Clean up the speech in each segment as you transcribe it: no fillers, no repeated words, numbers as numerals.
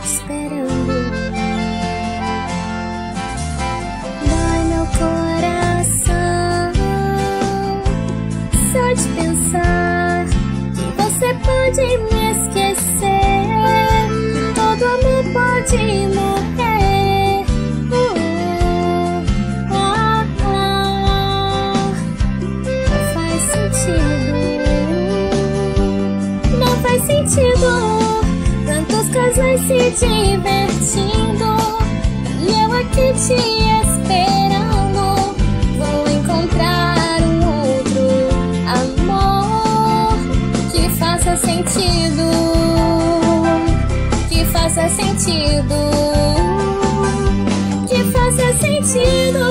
te esperando. Dói meu coração só de pensar que você pode me esquecer, que todo amor pode morrer. Não faz sentido, não faz sentido. Tantos casais se divertindo e eu aqui te esperando. Vou encontrar um outro amor que faça sentido, que faça sentido, que faça sentido.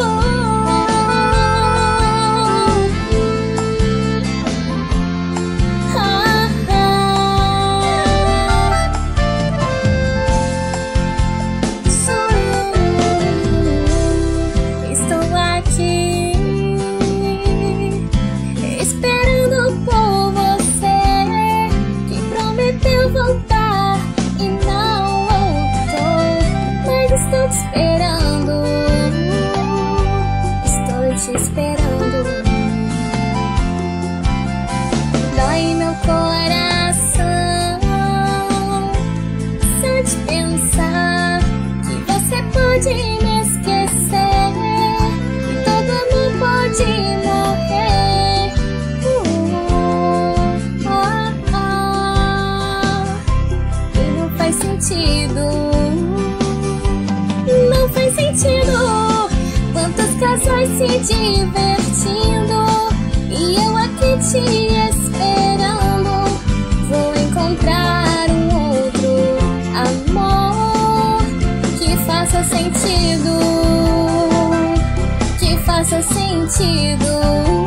Estou te esperando. Dói meu coração só de pensar que você pode me esquecer, que todo amor pode morrer. E não faz sentido, não faz sentido. Quantos casais se divertindo e eu aqui te esperando. Vou encontrar um outro amor que faça sentido, que faça sentido.